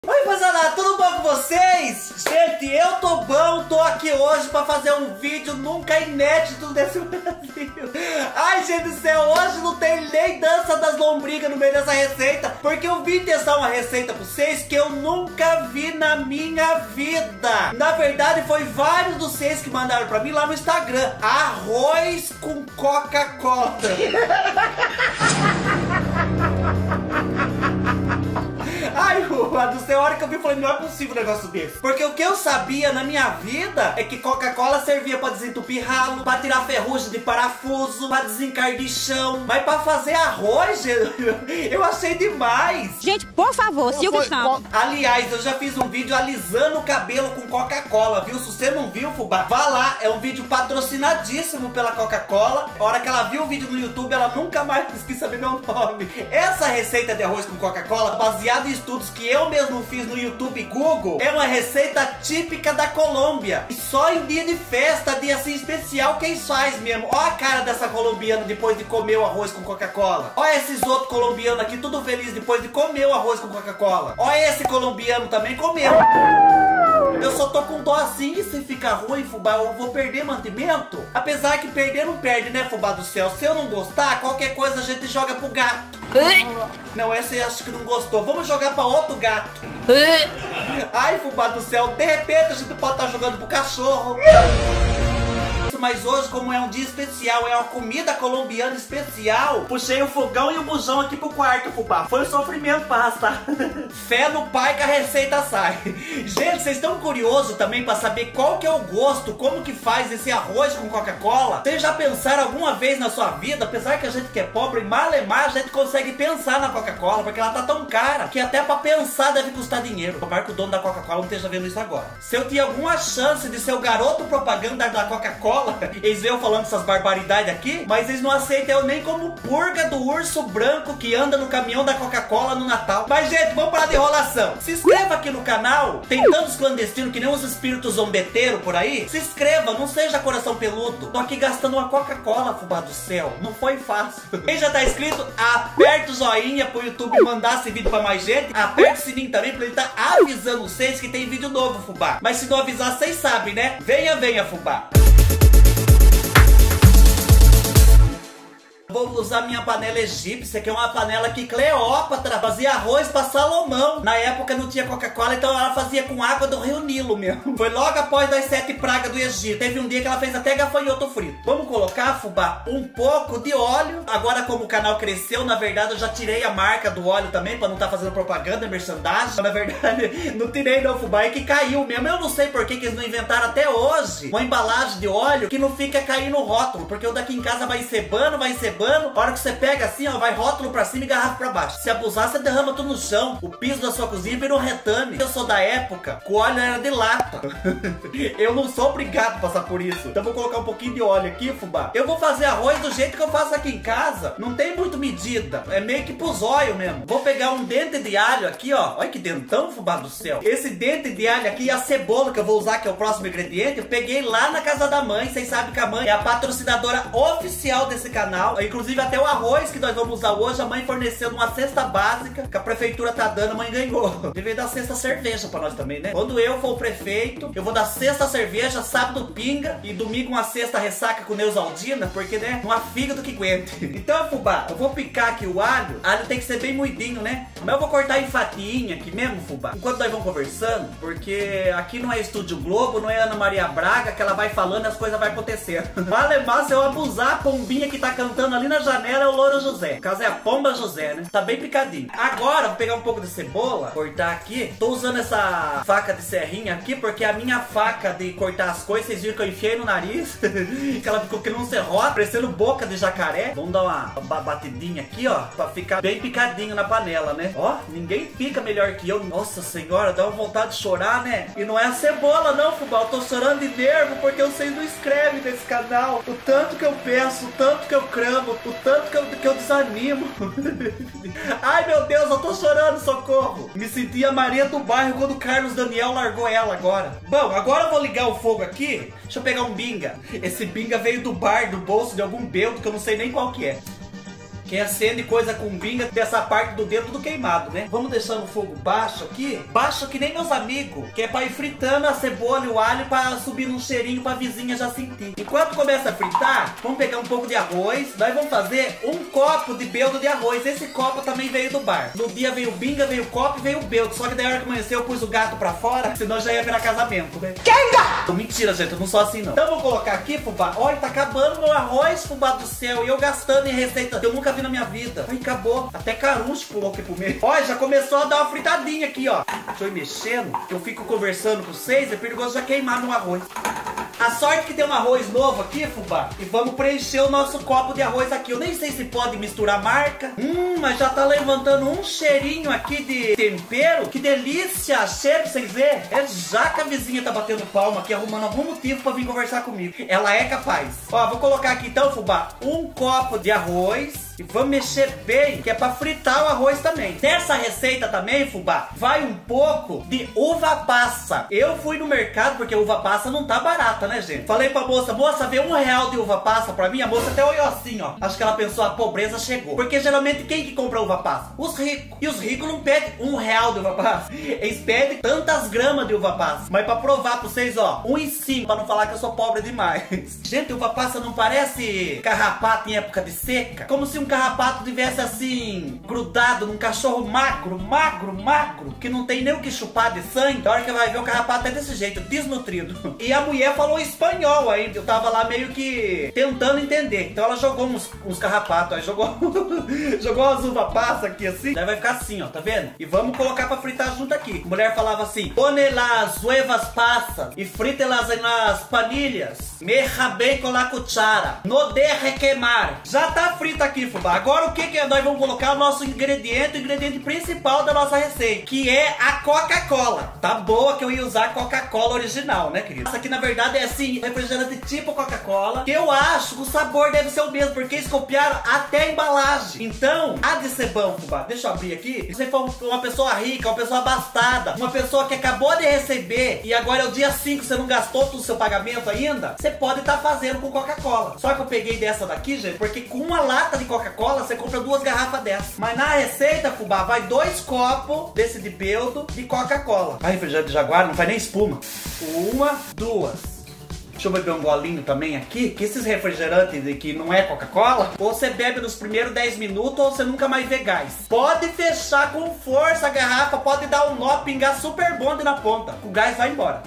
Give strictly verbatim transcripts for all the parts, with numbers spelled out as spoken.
Oi, moçada, tudo bom com vocês? Gente, eu tô bom, tô aqui hoje pra fazer um vídeo nunca inédito desse Brasil. Ai, gente do céu, hoje não tem nem dança das lombrigas no meio dessa receita, porque eu vim testar uma receita pra vocês que eu nunca vi na minha vida. Na verdade, foi vários dos vocês que mandaram pra mim lá no Instagram. Arroz com Coca-Cola. Ai, mano do céu, a hora que eu vi, eu falei, não é possível um negócio desse. Porque o que eu sabia na minha vida é que Coca-Cola servia pra desentupir ralo, pra tirar ferrugem de parafuso, pra desencardir chão. Mas pra fazer arroz, eu achei demais. Gente, por favor, Silvio Santos. Aliás, eu já fiz um vídeo alisando o cabelo com Coca-Cola, viu? Se você não viu, fubá, vá lá. É um vídeo patrocinadíssimo pela Coca-Cola. A hora que ela viu o vídeo no YouTube, ela nunca mais quis saber meu nome. Essa receita de arroz com Coca-Cola, baseada em estudos que eu mesmo fiz no YouTube e Google, é uma receita típica da Colômbia. E só em dia de festa, dia assim especial, quem faz mesmo. Ó a cara dessa colombiana depois de comer o arroz com Coca-Cola. Ó esses outros colombianos aqui, tudo feliz depois de comer o arroz com Coca-Cola. Ó esse colombiano também comeu. Eu só tô com dó assim, e se ficar ruim, fubá, eu vou perder mantimento? Apesar que perder não perde, né, fubá do céu? Se eu não gostar, qualquer coisa a gente joga pro gato. Não, essa eu acho que não gostou. Vamos jogar pra outro gato. Ai, fubá do céu, de repente a gente pode estar jogando pro cachorro. Mas hoje, como é um dia especial, é uma comida colombiana especial, puxei o fogão e o bujão aqui pro quarto, fubá. Foi um sofrimento pra arrastar. Fé no pai que a receita sai. Gente, vocês estão curiosos também pra saber qual que é o gosto, como que faz esse arroz com Coca-Cola? Vocês já pensaram alguma vez na sua vida, apesar que a gente que é pobre, malemar, a gente consegue pensar na Coca-Cola, porque ela tá tão cara, que até pra pensar deve custar dinheiro. Tomara que o dono da Coca-Cola não esteja vendo isso agora. Se eu tinha alguma chance de ser o garoto propaganda da Coca-Cola, eles veem eu falando essas barbaridades aqui, mas eles não aceitam eu nem como purga do urso branco que anda no caminhão da Coca-Cola no Natal. Mas, gente, vamos parar de enrolação. Se inscreva aqui no canal. Tem tantos clandestinos que nem uns espíritos zombeteiros por aí. Se inscreva, não seja coração peludo. Tô aqui gastando uma Coca-Cola, fubá do céu. Não foi fácil. Quem já tá inscrito, aperta o joinha pro YouTube mandar esse vídeo pra mais gente. Aperta o sininho também pra ele tá avisando vocês que tem vídeo novo, fubá. Mas se não avisar, vocês sabem, né? Venha, venha, fubá. Vou usar minha panela egípcia, que é uma panela que Cleópatra fazia arroz pra Salomão. Na época não tinha Coca-Cola, então ela fazia com água do Rio Nilo mesmo. Foi logo após das sete pragas do Egito. Teve um dia que ela fez até gafanhoto frito. Vamos colocar, fubá, um pouco de óleo. Agora, como o canal cresceu, na verdade eu já tirei a marca do óleo também, pra não estar tá fazendo propaganda, merchandising. Na verdade, não tirei não, fubá, é que caiu mesmo. Eu não sei por que que eles não inventaram até hoje uma embalagem de óleo que não fica caindo no rótulo, porque o daqui em casa vai encebando, vai encebando. A hora que você pega assim, ó, vai rótulo pra cima e garrafa pra baixo. Se abusar, você derrama tudo no chão. O piso da sua cozinha vira um retame. Eu sou da época que o óleo era de lata. Eu não sou obrigado a passar por isso. Então vou colocar um pouquinho de óleo aqui, fubá. Eu vou fazer arroz do jeito que eu faço aqui em casa. Não tem muito medida. É meio que pro zóio mesmo. Vou pegar um dente de alho aqui, ó. Olha que dentão, fubá do céu. Esse dente de alho aqui e a cebola que eu vou usar, que é o próximo ingrediente, eu peguei lá na casa da mãe. Vocês sabem que a mãe é a patrocinadora oficial desse canal. Inclusive até o arroz que nós vamos usar hoje, a mãe forneceu numa cesta básica que a prefeitura tá dando, a mãe ganhou. Devia dar cesta cerveja pra nós também, né? Quando eu for o prefeito, eu vou dar cesta cerveja, sábado pinga e domingo uma cesta ressaca com Neusaldina, porque, né, não há fígado que aguente. Então, fubá, eu vou picar aqui o alho. O alho tem que ser bem moidinho, né? Mas eu vou cortar em fatinha aqui mesmo, fubá, enquanto nós vamos conversando, porque aqui não é Estúdio Globo, não é Ana Maria Braga, que ela vai falando e as coisas vão acontecendo. Malemar, se eu abusar, a pombinha que tá cantando ali na janela é o Louro José. No caso é a Pomba José, né? Tá bem picadinho. Agora, vou pegar um pouco de cebola, cortar aqui. Tô usando essa faca de serrinha aqui, porque a minha faca de cortar as coisas, vocês viram que eu enfiei no nariz, que ela ficou que não serrote, parecendo boca de jacaré. Vamos dar uma batidinha aqui, ó, pra ficar bem picadinho na panela, né? Ó, ninguém pica melhor que eu. Nossa senhora, dá uma vontade de chorar, né? E não é a cebola não, fubá. Eu tô chorando de nervo porque vocês não inscrevem nesse canal. O tanto que eu peço, o tanto que eu cramo, o tanto que eu, que eu desanimo. Ai, meu Deus, eu tô chorando, socorro. Me senti a Maria do bairro quando o Carlos Daniel largou ela agora. Bom, agora eu vou ligar o fogo aqui. Deixa eu pegar um binga. Esse binga veio do bar, do bolso de algum bêbado que eu não sei nem qual que é. Quem acende coisa com binga, dessa parte do dedo tudo queimado, né? Vamos deixar no fogo baixo aqui. Baixo que nem meus amigos, que é pra ir fritando a cebola e o alho pra subir num cheirinho pra vizinha já sentir. Enquanto começa a fritar, vamos pegar um pouco de arroz. Nós vamos fazer um copo de beldo de arroz. Esse copo também veio do bar. No dia veio binga, veio copo e veio o beldo. Só que daí a hora que amanheceu eu pus o gato pra fora, senão já ia virar casamento, né? Quem gato? Mentira, gente, eu não sou assim não. Então vou colocar aqui, fubá. Olha, tá acabando meu arroz, fubá do céu. E eu gastando em receita que eu nunca vi na minha vida. Ai, acabou. Até carucho pulou aqui pro meio. Olha, já começou a dar uma fritadinha aqui, ó. Deixa eu ir mexendo, que eu fico conversando com vocês. É perigoso já queimar no arroz. A sorte que tem um arroz novo aqui, fubá. E vamos preencher o nosso copo de arroz aqui. Eu nem sei se pode misturar marca. Hum, mas já tá levantando um cheirinho aqui de tempero. Que delícia! Cheiro pra vocês verem. É já que a vizinha tá batendo palma aqui, arrumando algum motivo pra vir conversar comigo. Ela é capaz. Ó, vou colocar aqui então, fubá, um copo de arroz. E vamos mexer bem, que é pra fritar o arroz também. Nessa receita também, fubá, vai um pouco de uva passa. Eu fui no mercado, porque uva passa não tá barata, né, gente? Falei pra moça, moça, vê um real de uva passa pra mim. A moça até olhou assim, ó. Acho que ela pensou, a pobreza chegou. Porque geralmente quem que compra uva passa? Os ricos. E os ricos não pedem um real de uva passa. Eles pedem tantas gramas de uva passa. Mas pra provar pra vocês, ó, um e cinco, pra não falar que eu sou pobre demais. Gente, uva passa não parece carrapato em época de seca? Como se um carrapato tivesse assim, grudado num cachorro magro, magro, magro, que não tem nem o que chupar de sangue. A hora que vai ver, o carrapato é desse jeito, desnutrido. E a mulher falou espanhol aí, eu tava lá meio que tentando entender. Então ela jogou uns, uns carrapatos aí, jogou jogou as uva passa aqui assim. Daí vai ficar assim, ó, tá vendo? E vamos colocar pra fritar junto aqui. A mulher falava assim, pone las huevas passas e frite-las nas panilhas. Meja bem com la cuchara. No deje queimar. Já tá frito aqui, fubá. Agora o que que nós vamos colocar? O nosso ingrediente, o ingrediente principal da nossa receita, que é a Coca-Cola. Tá boa que eu ia usar a Coca-Cola original, né, querido? Essa aqui, na verdade, é assim, refrigerante tipo Coca-Cola, que eu acho que o sabor deve ser o mesmo, porque eles copiaram até a embalagem. Então, há de ser bom, fubá. Deixa eu abrir aqui. Se você for uma pessoa rica, uma pessoa abastada, uma pessoa que acabou de receber e agora é o dia cinco, você não gastou todo o seu pagamento ainda, você pode estar fazendo com Coca-Cola. Só que eu peguei dessa daqui, gente, porque com uma lata de Coca-Cola você compra duas garrafas dessas. Mas na receita, fubá, vai dois copos desse de beldo de Coca-Cola. A refrigerante de Jaguar não faz nem espuma. Uma, duas. Deixa eu beber um golinho também aqui, que esses refrigerantes que não é Coca-Cola, ou você bebe nos primeiros dez minutos ou você nunca mais vê gás. Pode fechar com força a garrafa, pode dar um nó, pingar super bonde na ponta. O gás vai embora.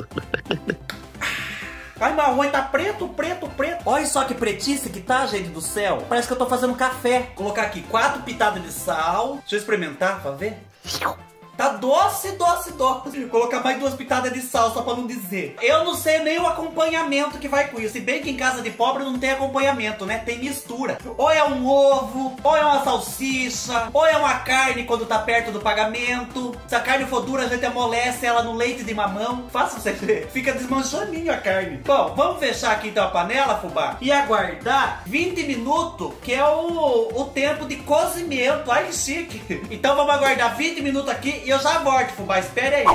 Ai, meu arroz tá preto, preto, preto. Olha só que pretice que tá, gente do céu. Parece que eu tô fazendo café. Vou colocar aqui quatro pitadas de sal. Deixa eu experimentar pra ver. Tá doce, doce, doce. Vou colocar mais duas pitadas de sal, só pra não dizer. Eu não sei nem o acompanhamento que vai com isso. Se bem que em casa de pobre não tem acompanhamento, né? Tem mistura. Ou é um ovo, ou é uma salsicha, ou é uma carne quando tá perto do pagamento. Se a carne for dura, a gente amolece ela no leite de mamão. Faça você ver. Fica desmanchaninho a carne. Bom, vamos fechar aqui então a panela, fubá, e aguardar vinte minutos, que é o, o tempo de cozimento. Ai, que chique. Então vamos aguardar vinte minutos aqui e eu já volto, fubá. Espere aí.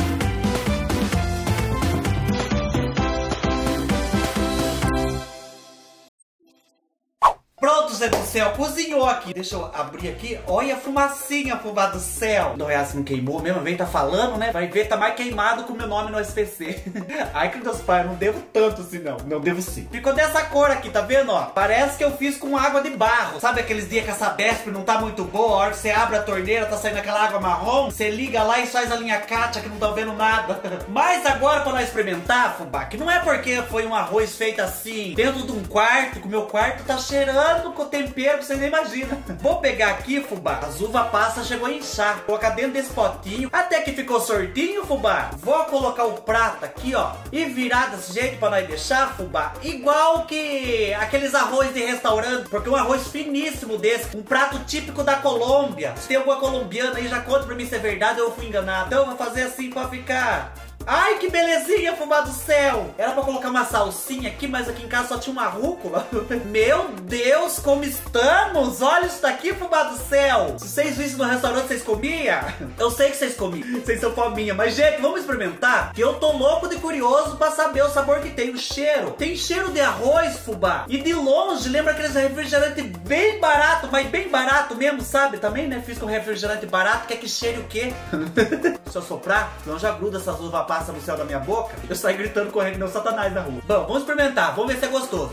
Pronto, gente do céu, cozinhou aqui. Deixa eu abrir aqui. Olha a fumacinha, fubá do céu. Não é assim, não queimou mesmo? Vem tá falando, né? Vai ver, tá mais queimado que o meu nome no S P C. Ai, que Deus pai, eu não devo tanto assim, não. Não devo sim. Ficou dessa cor aqui, tá vendo, ó? Parece que eu fiz com água de barro. Sabe aqueles dias que essa Desp não tá muito boa? A hora que você abre a torneira, tá saindo aquela água marrom. Você liga lá e faz a linha Kátia, que não tá vendo nada. Mas agora, pra nós experimentar, fubá, que não é porque foi um arroz feito assim, dentro de um quarto, que o meu quarto tá cheirando com tempero que você nem imagina. Vou pegar aqui, fubá, as uva passa chegou a inchar. Vou colocar dentro desse potinho, até que ficou sortinho, fubá. Vou colocar o prato aqui, ó, e virar desse jeito pra nós deixar, fubá, igual que aqueles arroz de restaurante, porque um arroz finíssimo desse, um prato típico da Colômbia. Se tem alguma colombiana aí, já conta pra mim se é verdade ou eu fui enganado. Então eu vou fazer assim pra ficar Ai, que belezinha, fubá do céu. Era pra colocar uma salsinha aqui, mas aqui em casa só tinha uma rúcula. Meu Deus, como estamos. Olha isso daqui, fubá do céu. Se vocês vissem no restaurante, vocês comiam? Eu sei que vocês comiam. Vocês são fominha. Mas, gente, vamos experimentar? Que eu tô louco de curioso pra saber o sabor que tem. O cheiro. Tem cheiro de arroz, fubá. E de longe, lembra aqueles refrigerantes bem barato, mas bem barato mesmo, sabe? Também, né? Fiz com refrigerante barato. Quer que cheire o quê? Se eu soprar, senão já gruda essas uvas passas no céu da minha boca. Eu saio gritando, correndo que nem o Satanás na rua. Bom, vamos experimentar. Vamos ver se é gostoso.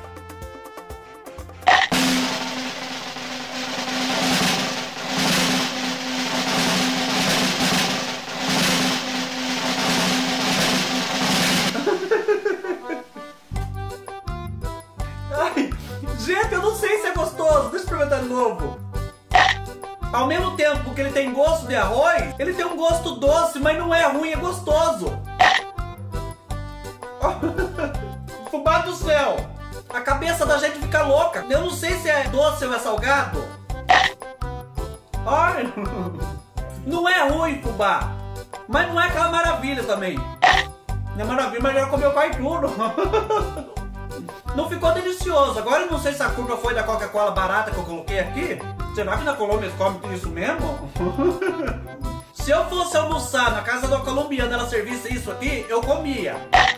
Ai, gente, eu não sei se é gostoso. Deixa eu experimentar de novo. Ao mesmo tempo que ele tem gosto de arroz, ele tem um gosto doce, mas não é ruim, é gostoso. Fubá do céu. A cabeça da gente fica louca. Eu não sei se é doce ou é salgado. Ai, não é ruim, fubá. Mas não é aquela maravilha também. Não é maravilha, mas já comeu pai tudo. Não ficou delicioso. Agora eu não sei se a curva foi da Coca-Cola barata que eu coloquei aqui. Será que na Colômbia eles comem isso mesmo? Se eu fosse almoçar na casa da colombiana, ela servisse isso aqui, eu comia.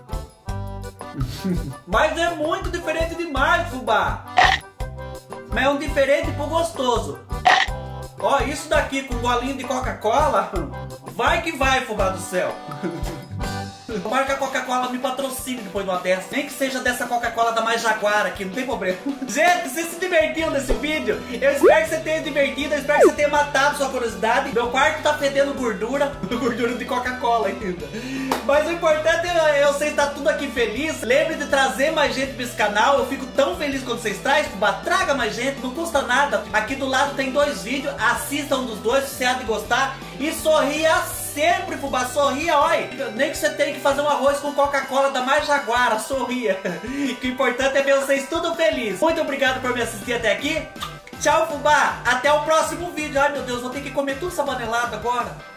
Mas é muito diferente demais, fubá. Mas é um diferente pro gostoso. Ó, isso daqui com um golinho de Coca-Cola, vai que vai, fubá do céu. Tomara que a Coca-Cola me patrocine depois de uma dessa. Nem que seja dessa Coca-Cola da Mais Jaguar aqui, não tem problema. Gente, você se divertiu nesse vídeo? Eu espero que você tenha divertido, eu espero que você tenha matado sua curiosidade. Meu quarto tá fedendo gordura, gordura de Coca-Cola ainda. Mas o importante é eu sei estar tudo aqui feliz. Lembre de trazer mais gente pra esse canal. Eu fico tão feliz quando vocês trazem. Traga mais gente, não custa nada. Aqui do lado tem dois vídeos, assista um dos dois se você há de gostar. E sorria sempre, fubá, sorria, olha. Nem que você tenha que fazer um arroz com Coca-Cola da Mais Jaguara, sorria. Que o importante é ver vocês tudo felizes. Muito obrigado por me assistir até aqui. Tchau, fubá. Até o próximo vídeo. Ai, meu Deus, vou ter que comer tudo essa panelada agora.